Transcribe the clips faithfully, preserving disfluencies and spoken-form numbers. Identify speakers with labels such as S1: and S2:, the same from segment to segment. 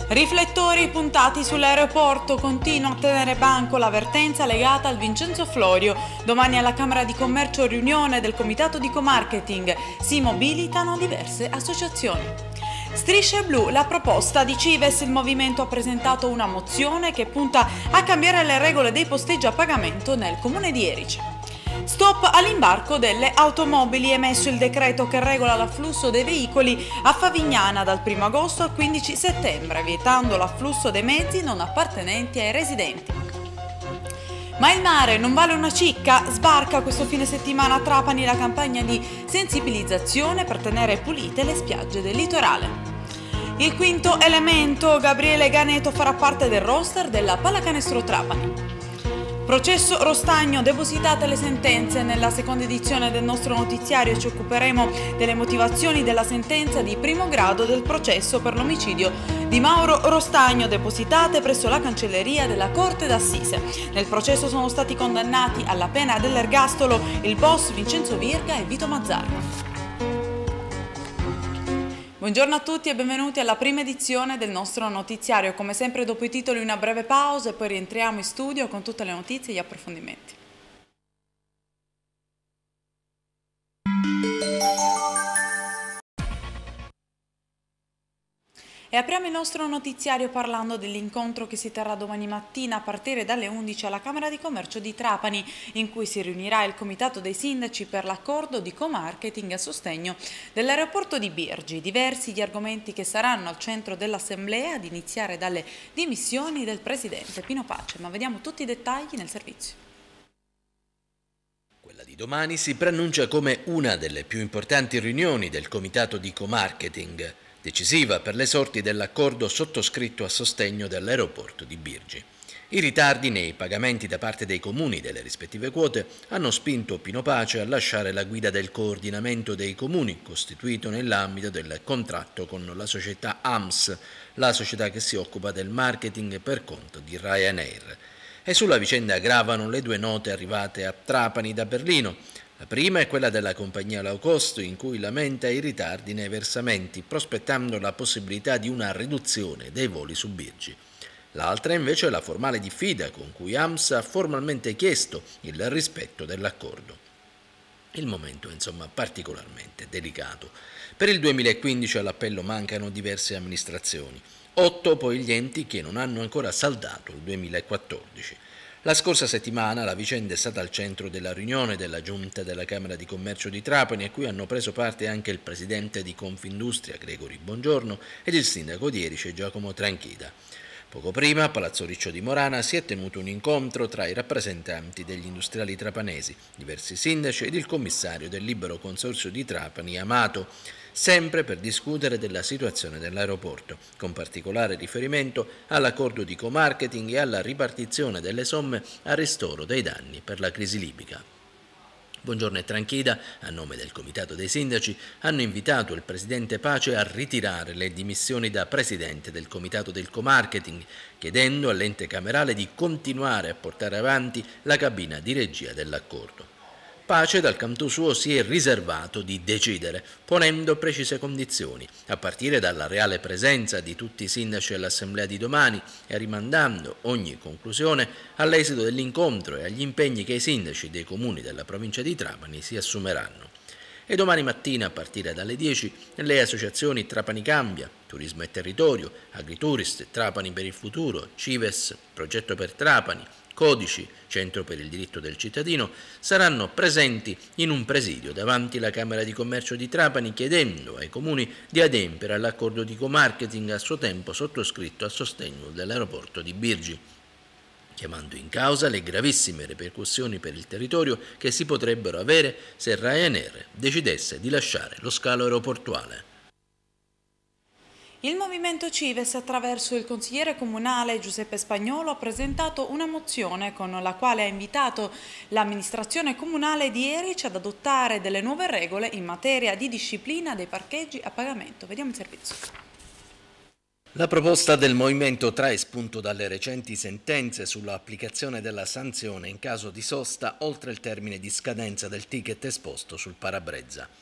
S1: Riflettori puntati sull'aeroporto, continua a tenere banco l'avvertenza legata al Vincenzo Florio. Domani alla Camera di Commercio riunione del Comitato di Co-Marketing, si mobilitano diverse associazioni. Strisce blu, la proposta di Cives, il movimento ha presentato una mozione che punta a cambiare le regole dei posteggi a pagamento nel comune di Erice. Stop all'imbarco delle automobili, emesso il decreto che regola l'afflusso dei veicoli a Favignana dal primo agosto al quindici settembre, vietando l'afflusso dei mezzi non appartenenti ai residenti. Ma il mare non vale una cicca? Sbarca questo fine settimana a Trapani la campagna di sensibilizzazione per tenere pulite le spiagge del litorale. Il quinto elemento, Gabriele Ganeto farà parte del roster della Pallacanestro Trapani. Processo Rostagno, depositate le sentenze. Nella seconda edizione del nostro notiziario ci occuperemo delle motivazioni della sentenza di primo grado del processo per l'omicidio di Mauro Rostagno, depositate presso la cancelleria della Corte d'Assise. Nel processo sono stati condannati alla pena dell'ergastolo il boss Vincenzo Virga e Vito Mazzarri. Buongiorno a tutti e benvenuti alla prima edizione del nostro notiziario. Come sempre dopo i titoli una breve pausa e poi rientriamo in studio con tutte le notizie e gli approfondimenti. E apriamo il nostro notiziario parlando dell'incontro che si terrà domani mattina a partire dalle undici alla Camera di Commercio di Trapani, in cui si riunirà il Comitato dei Sindaci per l'accordo di co-marketing a sostegno dell'aeroporto di Birgi. Diversi gli argomenti che saranno al centro dell'Assemblea, ad iniziare dalle dimissioni del Presidente Pino Pace. Ma vediamo tutti i dettagli nel servizio.
S2: Quella di domani si preannuncia come una delle più importanti riunioni del Comitato di co-marketing, decisiva per le sorti dell'accordo sottoscritto a sostegno dell'aeroporto di Birgi. I ritardi nei pagamenti da parte dei comuni delle rispettive quote hanno spinto Pino Pace a lasciare la guida del coordinamento dei comuni, costituito nell'ambito del contratto con la società A M S, la società che si occupa del marketing per conto di Ryanair. E sulla vicenda gravano le due note arrivate a Trapani da Berlino. La prima è quella della compagnia low cost, in cui lamenta i ritardi nei versamenti, prospettando la possibilità di una riduzione dei voli su Birgi. L'altra invece è la formale diffida, con cui A M S ha formalmente chiesto il rispetto dell'accordo. Il momento è insomma particolarmente delicato. Per il duemilaquindici all'appello mancano diverse amministrazioni, otto poi gli enti che non hanno ancora saldato il duemilaquattordici. La scorsa settimana la vicenda è stata al centro della riunione della Giunta della Camera di Commercio di Trapani, a cui hanno preso parte anche il presidente di Confindustria Gregori Bongiorno ed il sindaco di Erice Giacomo Tranchida. Poco prima a Palazzo Riccio di Morana si è tenuto un incontro tra i rappresentanti degli industriali trapanesi, diversi sindaci ed il commissario del Libero Consorzio di Trapani Amato, sempre per discutere della situazione dell'aeroporto, con particolare riferimento all'accordo di co-marketing e alla ripartizione delle somme a ristoro dei danni per la crisi libica. Bongiorno e Tranchida, a nome del Comitato dei Sindaci, hanno invitato il Presidente Pace a ritirare le dimissioni da Presidente del Comitato del Co-Marketing, chiedendo all'ente camerale di continuare a portare avanti la cabina di regia dell'accordo. Pace dal canto suo si è riservato di decidere, ponendo precise condizioni, a partire dalla reale presenza di tutti i sindaci all'assemblea di domani e rimandando ogni conclusione all'esito dell'incontro e agli impegni che i sindaci dei comuni della provincia di Trapani si assumeranno. E domani mattina, a partire dalle dieci, le associazioni Trapani Cambia, Turismo e Territorio, Agriturist, Trapani per il Futuro, Cives, Progetto per Trapani, Codici, Centro per il Diritto del Cittadino, saranno presenti in un presidio davanti alla Camera di Commercio di Trapani, chiedendo ai comuni di adempiere all'accordo di co-marketing a suo tempo sottoscritto a sostegno dell'aeroporto di Birgi, chiamando in causa le gravissime ripercussioni per il territorio che si potrebbero avere se Ryanair decidesse di lasciare lo scalo aeroportuale.
S1: Il Movimento Cives, attraverso il consigliere comunale Giuseppe Spagnolo, ha presentato una mozione con la quale ha invitato l'amministrazione comunale di Erice ad adottare delle nuove regole in materia di disciplina dei parcheggi a pagamento. Vediamo il servizio.
S2: La proposta del Movimento trae spunto dalle recenti sentenze sull'applicazione della sanzione in caso di sosta oltre il termine di scadenza del ticket esposto sul parabrezza.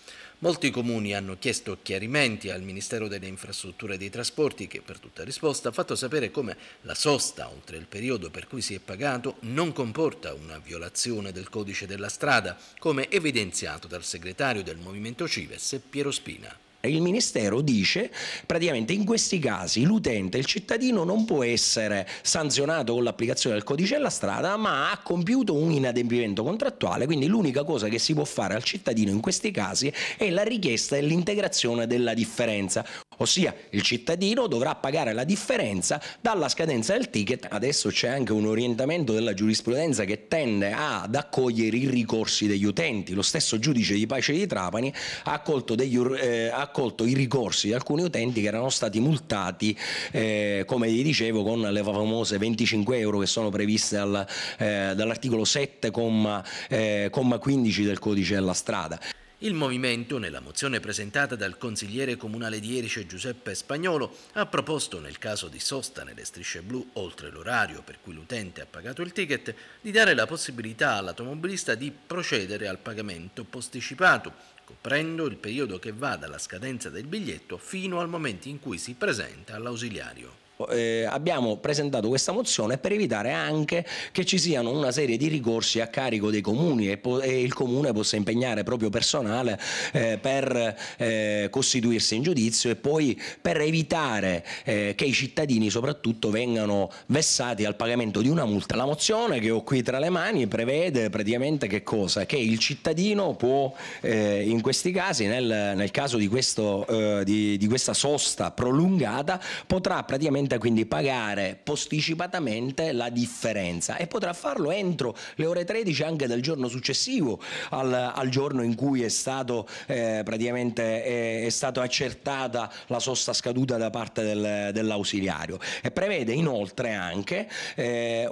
S2: Molti comuni hanno chiesto chiarimenti al Ministero delle Infrastrutture e dei Trasporti che per tutta risposta ha fatto sapere come la sosta, oltre il periodo per cui si è pagato, non comporta una violazione del codice della strada, come evidenziato dal segretario del Movimento Cives Piero Spina.
S3: Il Ministero dice praticamente in questi casi l'utente, il cittadino non può essere sanzionato con l'applicazione del codice della strada, ma ha compiuto un inadempimento contrattuale, quindi l'unica cosa che si può fare al cittadino in questi casi è la richiesta dell'integrazione della differenza, ossia il cittadino dovrà pagare la differenza dalla scadenza del ticket. Adesso c'è anche un orientamento della giurisprudenza che tende ad accogliere i ricorsi degli utenti. Lo stesso giudice di pace di Trapani ha accolto degli eh, ha accolto i ricorsi di alcuni utenti che erano stati multati, eh, come vi dicevo, con le famose venticinque euro che sono previste dal, eh, dall'articolo sette, comma, eh, comma quindici del codice della strada.
S2: Il Movimento, nella mozione presentata dal consigliere comunale di Erice Giuseppe Spagnolo, ha proposto nel caso di sosta nelle strisce blu oltre l'orario per cui l'utente ha pagato il ticket, di dare la possibilità all'automobilista di procedere al pagamento posticipato, coprendo il periodo che va dalla scadenza del biglietto fino al momento in cui si presenta all'ausiliario.
S3: Eh, abbiamo presentato questa mozione per evitare anche che ci siano una serie di ricorsi a carico dei comuni e, e il comune possa impegnare proprio personale eh, per eh, costituirsi in giudizio e poi per evitare eh, che i cittadini soprattutto vengano vessati al pagamento di una multa. La mozione che ho qui tra le mani prevede praticamente che cosa? Che il cittadino può eh, in questi casi, nel, nel caso di, questo, eh, di, di questa sosta prolungata, potrà praticamente quindi pagare posticipatamente la differenza e potrà farlo entro le ore tredici anche del giorno successivo al, al giorno in cui è stato eh, praticamente è, è stato accertata la sosta scaduta da parte del, dell'ausiliario, e prevede inoltre anche eh,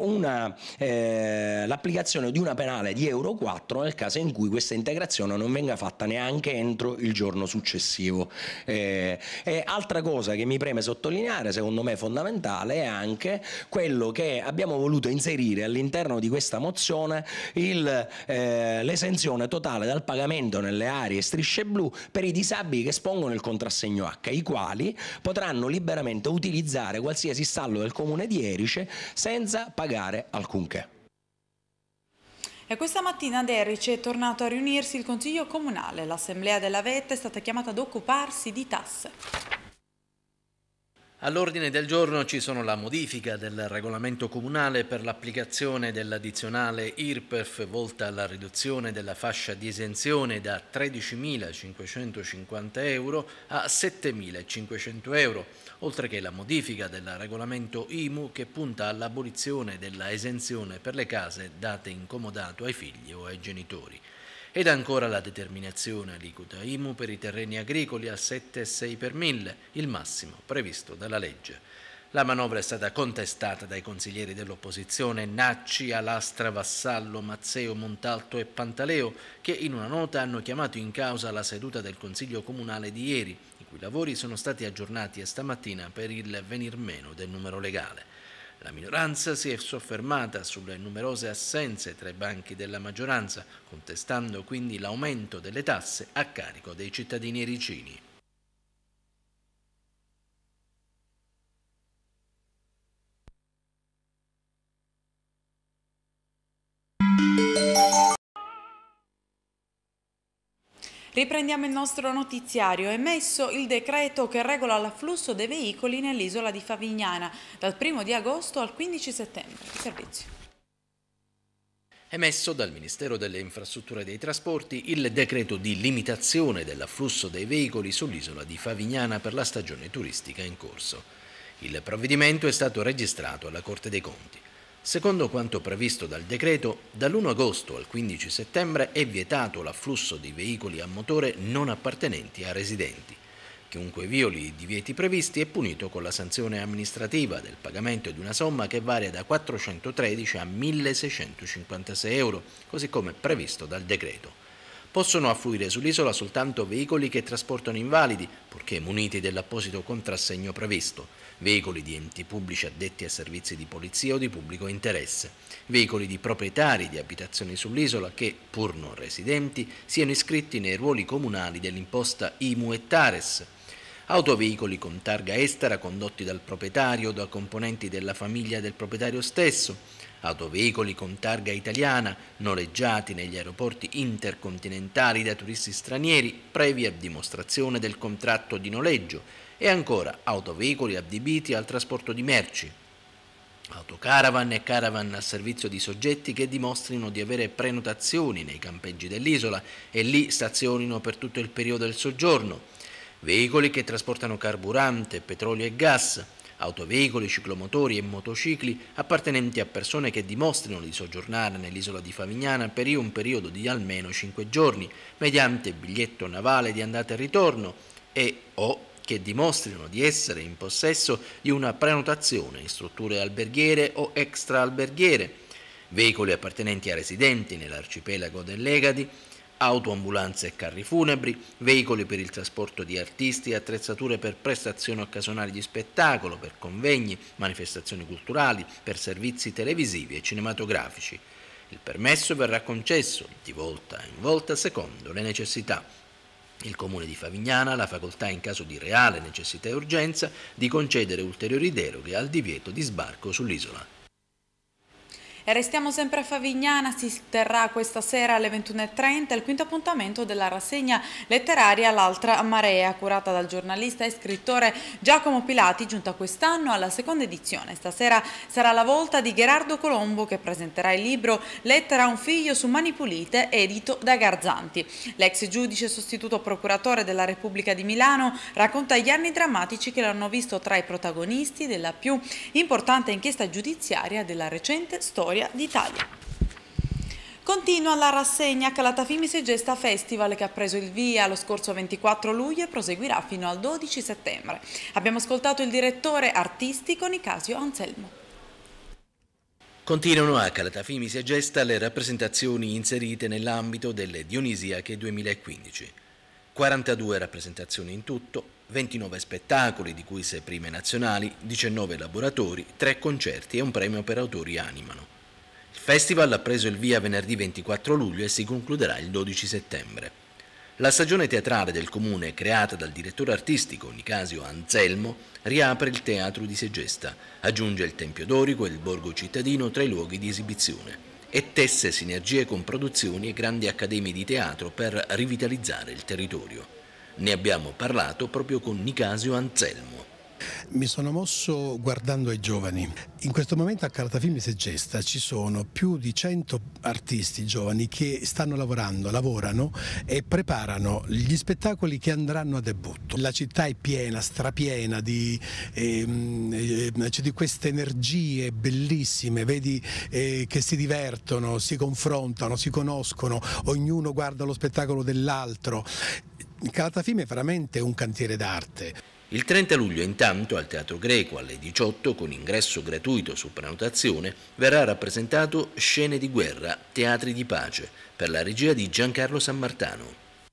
S3: eh, l'applicazione di una penale di euro quattro nel caso in cui questa integrazione non venga fatta neanche entro il giorno successivo. Eh, e altra cosa che mi preme sottolineare, secondo me fondamentale, è anche quello che abbiamo voluto inserire all'interno di questa mozione, eh, l'esenzione totale dal pagamento nelle aree strisce blu per i disabili che espongono il contrassegno H, i quali potranno liberamente utilizzare qualsiasi stallo del comune di Erice senza pagare alcunché.
S1: E questa mattina ad Erice è tornato a riunirsi il Consiglio Comunale. L'Assemblea della Vetta è stata chiamata ad occuparsi di tasse.
S2: All'ordine del giorno ci sono la modifica del regolamento comunale per l'applicazione dell'addizionale I R P E F volta alla riduzione della fascia di esenzione da tredicimilacinquecentocinquanta euro a settemilacinquecento euro, oltre che la modifica del regolamento I M U che punta all'abolizione della esenzione per le case date in comodato ai figli o ai genitori. Ed ancora la determinazione aliquota I M U per i terreni agricoli a sette virgola sei per mille, il massimo previsto dalla legge. La manovra è stata contestata dai consiglieri dell'opposizione Nacci, Alastra, Vassallo, Mazzeo, Montalto e Pantaleo, che in una nota hanno chiamato in causa la seduta del Consiglio Comunale di ieri, i cui lavori sono stati aggiornati stamattina per il venir meno del numero legale. La minoranza si è soffermata sulle numerose assenze tra i banchi della maggioranza, contestando quindi l'aumento delle tasse a carico dei cittadini ericini.
S1: Riprendiamo il nostro notiziario. È emesso il decreto che regola l'afflusso dei veicoli nell'isola di Favignana dal primo di agosto al quindici settembre. Servizio.
S2: Emesso dal Ministero delle Infrastrutture e dei Trasporti il decreto di limitazione dell'afflusso dei veicoli sull'isola di Favignana per la stagione turistica in corso. Il provvedimento è stato registrato alla Corte dei Conti. Secondo quanto previsto dal decreto, dall'primo agosto al quindici settembre è vietato l'afflusso di veicoli a motore non appartenenti a residenti. Chiunque violi i divieti previsti è punito con la sanzione amministrativa del pagamento di una somma che varia da quattrocentotredici a milleseicentocinquantasei euro, così come previsto dal decreto. Possono affluire sull'isola soltanto veicoli che trasportano invalidi, purché muniti dell'apposito contrassegno previsto. veicoli di enti pubblici addetti a servizi di polizia o di pubblico interesse, veicoli di proprietari di abitazioni sull'isola che, pur non residenti, siano iscritti nei ruoli comunali dell'imposta I M U e TARES, autoveicoli con targa estera condotti dal proprietario o da componenti della famiglia del proprietario stesso, autoveicoli con targa italiana noleggiati negli aeroporti intercontinentali da turisti stranieri previa dimostrazione del contratto di noleggio e ancora autoveicoli adibiti al trasporto di merci, autocaravan e caravan a servizio di soggetti che dimostrino di avere prenotazioni nei campeggi dell'isola e lì stazionino per tutto il periodo del soggiorno, veicoli che trasportano carburante, petrolio e gas, autoveicoli, ciclomotori e motocicli appartenenti a persone che dimostrino di soggiornare nell'isola di Favignana per un periodo di almeno cinque giorni mediante biglietto navale di andata e ritorno e o che dimostrino di essere in possesso di una prenotazione in strutture alberghiere o extra-alberghiere, veicoli appartenenti a residenti nell'arcipelago dell'Egadi, autoambulanze e carri funebri, veicoli per il trasporto di artisti e attrezzature per prestazioni occasionali di spettacolo, per convegni, manifestazioni culturali, per servizi televisivi e cinematografici. Il permesso verrà concesso di volta in volta secondo le necessità. Il Comune di Favignana ha la facoltà, in caso di reale necessità e urgenza, di concedere ulteriori deroghe al divieto di sbarco sull'isola.
S1: E restiamo sempre a Favignana, si terrà questa sera alle ventuno e trenta il quinto appuntamento della rassegna letteraria L'altra marea, curata dal giornalista e scrittore Giacomo Pilati, giunta quest'anno alla seconda edizione. Stasera sarà la volta di Gherardo Colombo, che presenterà il libro Lettera a un figlio su Mani Pulite, edito da Garzanti. L'ex giudice sostituto procuratore della Repubblica di Milano racconta gli anni drammatici che l'hanno visto tra i protagonisti della più importante inchiesta giudiziaria della recente storia d'Italia. Continua la rassegna Calatafimi Segesta Festival, che ha preso il via lo scorso ventiquattro luglio e proseguirà fino al dodici settembre. Abbiamo ascoltato il direttore artistico Nicasio Anselmo.
S2: Continuano a Calatafimi Segesta le rappresentazioni inserite nell'ambito delle Dionisiache duemilaquindici. quarantadue rappresentazioni in tutto, ventinove spettacoli, di cui sei prime nazionali, diciannove laboratori, tre concerti e un premio per autori animano. Il festival ha preso il via venerdì ventiquattro luglio e si concluderà il dodici settembre. La stagione teatrale del comune, creata dal direttore artistico Nicasio Anselmo, riapre il teatro di Segesta, aggiunge il Tempio Dorico e il Borgo Cittadino tra i luoghi di esibizione e tesse sinergie con produzioni e grandi accademie di teatro per rivitalizzare il territorio. Ne abbiamo parlato proprio con Nicasio Anselmo.
S4: Mi sono mosso guardando ai giovani. In questo momento a Calatafimi Segesta ci sono più di cento artisti giovani che stanno lavorando, lavorano e preparano gli spettacoli che andranno a debutto. La città è piena, strapiena di, ehm, eh, di queste energie bellissime, vedi eh, che si divertono, si confrontano, si conoscono, ognuno guarda lo spettacolo dell'altro. Calatafimi è veramente un cantiere d'arte.
S2: Il trenta luglio intanto al Teatro Greco alle diciotto, con ingresso gratuito su prenotazione, verrà rappresentato Scene di guerra, teatri di pace, per la regia di Giancarlo Sammartano.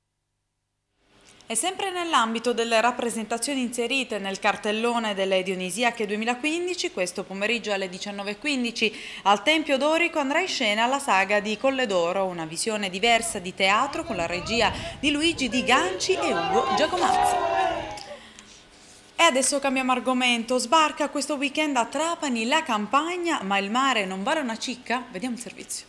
S1: E sempre nell'ambito delle rappresentazioni inserite nel cartellone delle Dionisiache duemilaquindici, questo pomeriggio alle diciannove e quindici al Tempio Dorico andrà in scena la saga di Colledoro, una visione diversa di teatro con la regia di Luigi Di Ganci e Ugo Giacomazzi. E adesso cambiamo argomento. Sbarca questo weekend a Trapani la campagna, ma il mare non vale una cicca? Vediamo il servizio.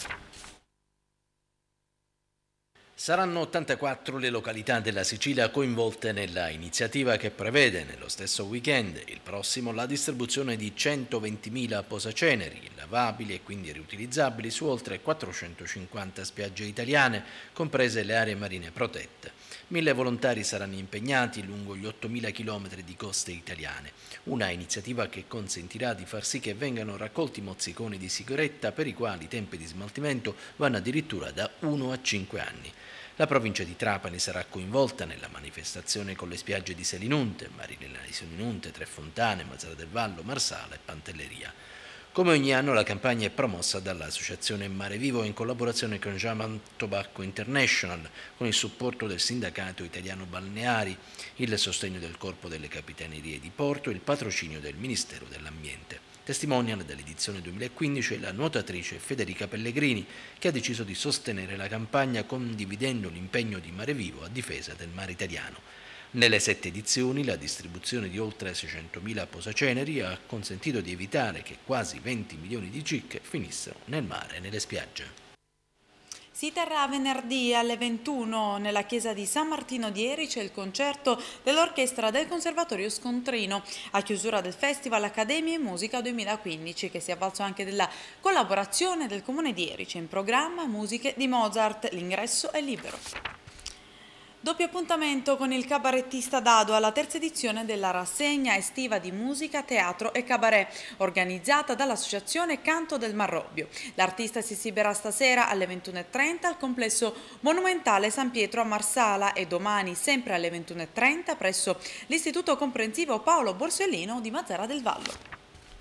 S2: Saranno ottantaquattro le località della Sicilia coinvolte nella iniziativa che prevede nello stesso weekend, il prossimo, la distribuzione di centoventimila posaceneri, lavabili e quindi riutilizzabili, su oltre quattrocentocinquanta spiagge italiane, comprese le aree marine protette. Mille volontari saranno impegnati lungo gli ottomila chilometri di coste italiane, una iniziativa che consentirà di far sì che vengano raccolti mozziconi di sigaretta per i quali i tempi di smaltimento vanno addirittura da uno a cinque anni. La provincia di Trapani sarà coinvolta nella manifestazione con le spiagge di Selinunte, Marinella di Selinunte, Tre Fontane, Mazzara del Vallo, Marsala e Pantelleria. Come ogni anno la campagna è promossa dall'Associazione Mare Vivo in collaborazione con German Tobacco International, con il supporto del Sindacato Italiano Balneari, il sostegno del Corpo delle Capitanerie di Porto e il patrocinio del Ministero dell'Ambiente. Testimonial dell'edizione duemilaquindici è la nuotatrice Federica Pellegrini, che ha deciso di sostenere la campagna condividendo l'impegno di Mare Vivo a difesa del mare italiano. Nelle sette edizioni la distribuzione di oltre seicentomila posaceneri ha consentito di evitare che quasi venti milioni di cicche finissero nel mare e nelle spiagge.
S1: Si terrà venerdì alle ventuno nella chiesa di San Martino di Erice il concerto dell'orchestra del Conservatorio Scontrino, a chiusura del Festival Accademia in Musica duemilaquindici, che si è avvalso anche della collaborazione del Comune di Erice. In programma musiche di Mozart, l'ingresso è libero. Doppio appuntamento con il cabarettista Dado alla terza edizione della rassegna estiva di musica, teatro e cabaret, organizzata dall'associazione Canto del Marrobbio. L'artista si esibirà stasera alle ventuno e trenta al complesso monumentale San Pietro a Marsala e domani sempre alle ventuno e trenta presso l'Istituto Comprensivo Paolo Borsellino di Mazara del Vallo.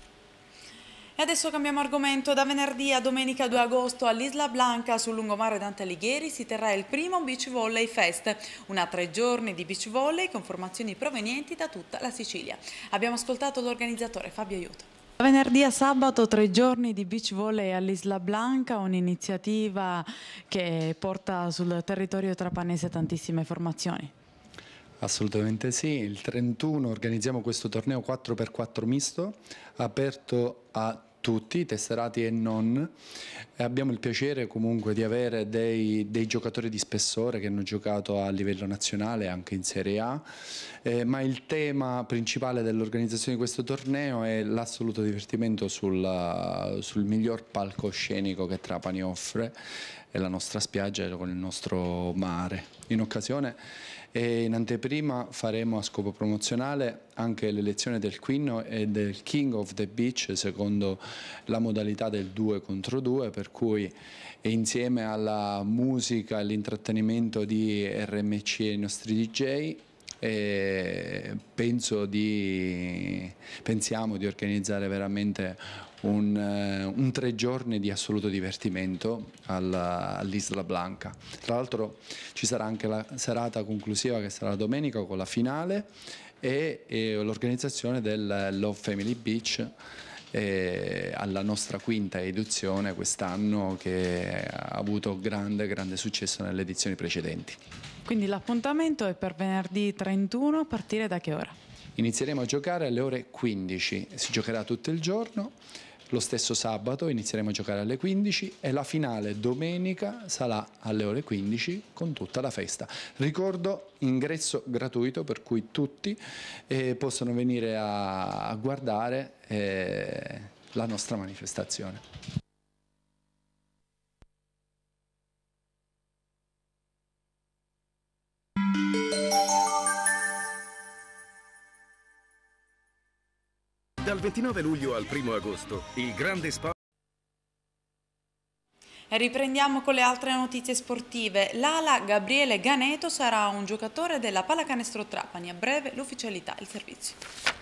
S1: E adesso cambiamo argomento. Da venerdì a domenica due agosto all'Isla Blanca sul lungomare Dante Alighieri si terrà il primo Beach Volley Fest, una tre giorni di beach volley con formazioni provenienti da tutta la Sicilia. Abbiamo ascoltato l'organizzatore Fabio Aiuto. Da venerdì a sabato tre giorni di beach volley all'Isla Blanca, un'iniziativa che porta sul territorio trapanese tantissime formazioni.
S5: Assolutamente sì, il trentuno organizziamo questo torneo quattro per quattro misto, aperto a tutti, tesserati e non, e abbiamo il piacere comunque di avere dei, dei giocatori di spessore che hanno giocato a livello nazionale, anche in Serie A, eh, ma il tema principale dell'organizzazione di questo torneo è l'assoluto divertimento sul, sul miglior palcoscenico che Trapani offre, è la nostra spiaggia con il nostro mare. In occasione e in anteprima faremo a scopo promozionale anche l'elezione del Queen e del King of the Beach secondo la modalità del due contro due, per cui insieme alla musica e all'intrattenimento di R M C e i nostri D J e penso di, pensiamo di organizzare veramente un, un tre giorni di assoluto divertimento all'Isla Blanca. Tra l'altro ci sarà anche la serata conclusiva che sarà domenica con la finale e, e l'organizzazione del Love Family Beach eh, alla nostra quinta edizione quest'anno, che ha avuto grande, grande successo nelle edizioni precedenti.
S1: Quindi l'appuntamento è per venerdì trentuno, a partire da che ora?
S5: Inizieremo a giocare alle ore quindici, si giocherà tutto il giorno. Lo stesso sabato inizieremo a giocare alle quindici e la finale domenica sarà alle ore quindici con tutta la festa. Ricordo, ingresso gratuito, per cui tutti eh, possono venire a, a guardare eh, la nostra manifestazione.
S6: Dal ventinove luglio al primo agosto, il grande sport.
S1: E riprendiamo con le altre notizie sportive. L'ala Gabriele Ganeto sarà un giocatore della Pallacanestro Trapani. A breve l'ufficialità, il servizio.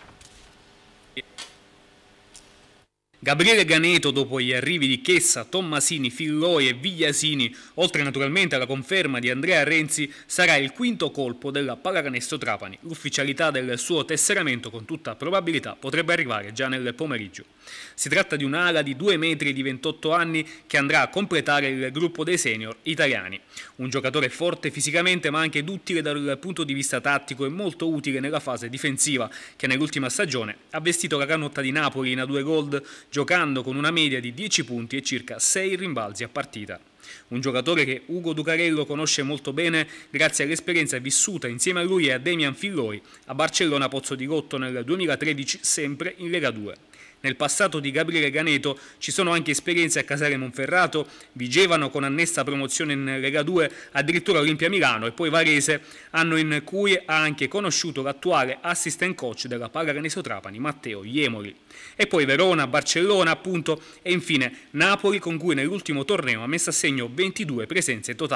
S7: Gabriele Ganeto, dopo gli arrivi di Chessa, Tommasini, Filloi e Vigliasini, oltre naturalmente alla conferma di Andrea Renzi, sarà il quinto colpo della Pallacanestro Trapani. L'ufficialità del suo tesseramento con tutta probabilità potrebbe arrivare già nel pomeriggio. Si tratta di un'ala di due metri di ventotto anni che andrà a completare il gruppo dei senior italiani. Un giocatore forte fisicamente ma anche duttile dal punto di vista tattico e molto utile nella fase difensiva, che nell'ultima stagione ha vestito la canotta di Napoli in A due Gold, giocando con una media di dieci punti e circa sei rimbalzi a partita. Un giocatore che Ugo Ducarello conosce molto bene grazie all'esperienza vissuta insieme a lui e a Demian Filloi a Barcellona Pozzo di Gotto nel duemilatredici, sempre in Lega due. Nel passato di Gabriele Ganeto ci sono anche esperienze a Casale Monferrato, Vigevano con annessa promozione in Lega due, addirittura Olimpia Milano e poi Varese, anno in cui ha anche conosciuto l'attuale assistant coach della Pallacanestro Trapani, Matteo Iemoli. E poi Verona, Barcellona appunto e infine Napoli, con cui nell'ultimo torneo ha messo a segno ventidue presenze totali.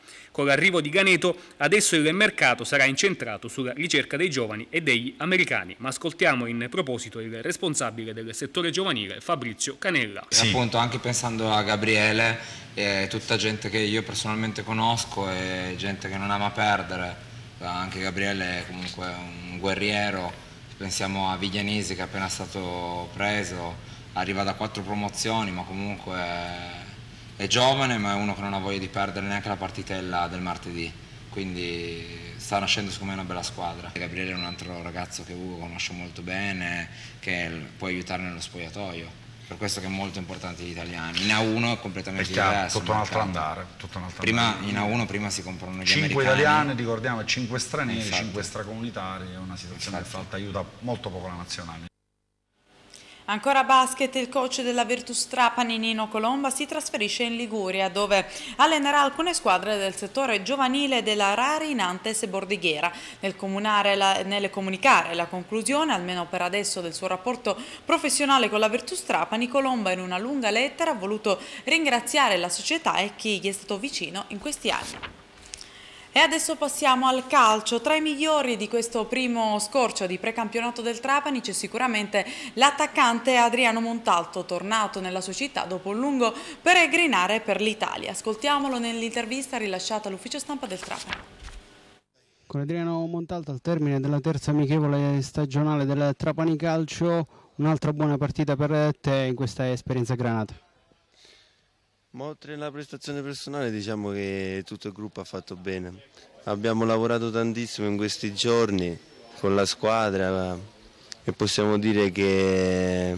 S7: Con l'arrivo di Ganeto adesso il mercato sarà incentrato sulla ricerca dei giovani e degli americani, ma ascoltiamo in proposito il responsabile del settore giovanile Fabrizio Canella.
S8: Sì. Appunto, anche pensando a Gabriele, è tutta gente che io personalmente conosco e gente che non ama perdere, anche Gabriele è comunque un guerriero, pensiamo a Viglianesi che è appena stato preso, arriva da quattro promozioni ma comunque è giovane, ma è uno che non ha voglia di perdere neanche la partitella del martedì, quindi sta nascendo secondo me una bella squadra. Gabriele è un altro ragazzo che Ugo conosce molto bene, che può aiutare nello spogliatoio. Per questo che è molto importante gli italiani. In A uno è completamente è chiaro, diverso.
S9: Tutto un altro andare. Tutto un altro
S8: prima,
S9: andare.
S8: In A uno prima si comprano gli
S9: cinque
S8: americani.
S9: italiani, ricordiamo, cinque stranieri,
S8: Infatti.
S9: cinque extracomunitari, è una situazione Infatti. che fra l'altro aiuta molto poco la nazionale.
S1: Ancora basket, il coach della Virtus Trapani Nino Colomba si trasferisce in Liguria dove allenerà alcune squadre del settore giovanile della Rari, Nantes e Bordighera. Nel, la, nel comunicare la conclusione, almeno per adesso, del suo rapporto professionale con la Virtus Trapani, Colomba in una lunga lettera ha voluto ringraziare la società e chi gli è stato vicino in questi anni. E adesso passiamo al calcio. Tra i migliori di questo primo scorcio di precampionato del Trapani c'è sicuramente l'attaccante Adriano Montalto, tornato nella sua città dopo un lungo peregrinare per l'Italia. Ascoltiamolo nell'intervista rilasciata all'ufficio stampa del Trapani.
S10: Con Adriano Montalto al termine della terza amichevole stagionale del Trapani Calcio, un'altra buona partita per te in questa esperienza granata.
S11: Ma oltre alla prestazione personale diciamo che tutto il gruppo ha fatto bene. Abbiamo lavorato tantissimo in questi giorni con la squadra e possiamo dire che,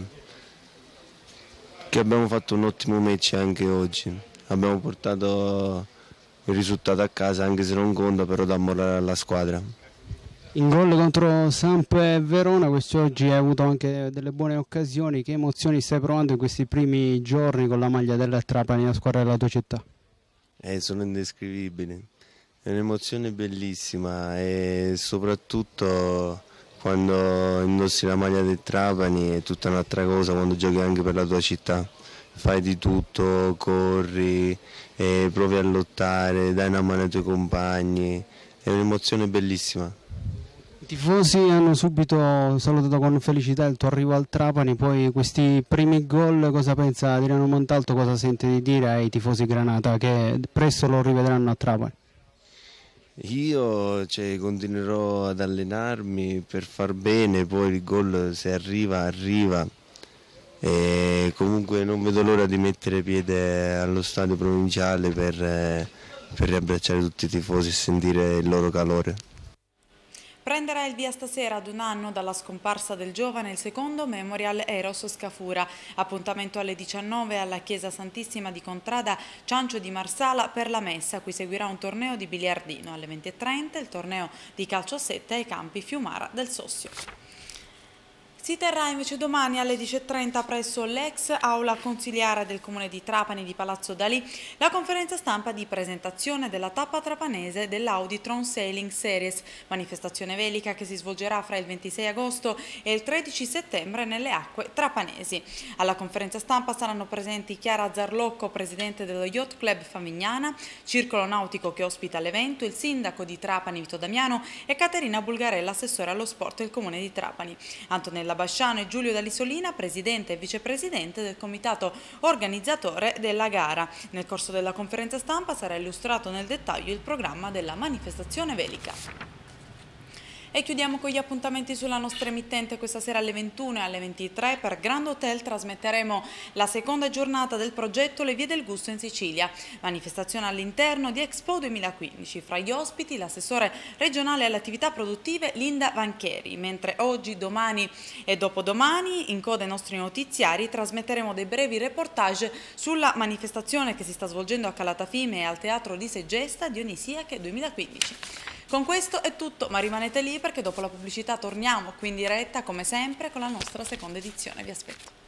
S11: che abbiamo fatto un ottimo match anche oggi. Abbiamo portato il risultato a casa anche se non conta, però dà morale alla squadra.
S10: In gol contro Samp e Verona, quest'oggi hai avuto anche delle buone occasioni. Che emozioni stai provando in questi primi giorni con la maglia del Trapani, la squadra della tua città?
S11: Eh, sono indescrivibili, è un'emozione bellissima e soprattutto quando indossi la maglia del Trapani è tutta un'altra cosa, quando giochi anche per la tua città. Fai di tutto, corri, eh, provi a lottare, dai una mano ai tuoi compagni, è un'emozione bellissima.
S10: I tifosi hanno subito salutato con felicità il tuo arrivo al Trapani, poi questi primi gol, cosa pensa Adriano Montalto, cosa sente di dire ai tifosi granata che presto lo rivedranno a Trapani?
S11: Io cioè, continuerò ad allenarmi per far bene, poi il gol se arriva, arriva. E comunque non vedo l'ora di mettere piede allo stadio provinciale per, per riabbracciare tutti i tifosi e sentire il loro calore.
S1: Prenderà il via stasera ad un anno dalla scomparsa del giovane il secondo Memorial Eros Scafura. Appuntamento alle diciannove alla Chiesa Santissima di Contrada Ciancio di Marsala per la messa, a cui seguirà un torneo di biliardino. Alle venti e trenta il torneo di calcio a sette ai campi Fiumara del Sossio. Si terrà invece domani alle dieci e trenta presso l'ex aula consiliare del comune di Trapani di Palazzo Dalì la conferenza stampa di presentazione della tappa trapanese dell'Auditron Sailing Series, manifestazione velica che si svolgerà fra il ventisei agosto e il tredici settembre nelle acque trapanesi. Alla conferenza stampa saranno presenti Chiara Zarlocco, presidente dello Yacht Club Favignana, circolo nautico che ospita l'evento, il sindaco di Trapani Vito Damiano e Caterina Bulgarella, assessore allo sport del comune di Trapani. Antonella Basciano e Giulio Dall'Isolina, presidente e vicepresidente del comitato organizzatore della gara. Nel corso della conferenza stampa sarà illustrato nel dettaglio il programma della manifestazione velica. E chiudiamo con gli appuntamenti sulla nostra emittente. Questa sera alle ventuno e alle ventitré per Grand Hotel trasmetteremo la seconda giornata del progetto Le Vie del Gusto in Sicilia, manifestazione all'interno di Expo duemilaquindici. Fra gli ospiti l'assessore regionale alle attività produttive Linda Vancheri, mentre oggi, domani e dopodomani in coda ai nostri notiziari trasmetteremo dei brevi reportage sulla manifestazione che si sta svolgendo a Calatafimi e al Teatro di Segesta Dionisiache duemilaquindici. Con questo è tutto, ma rimanete lì perché dopo la pubblicità torniamo qui in diretta come sempre con la nostra seconda edizione. Vi aspetto.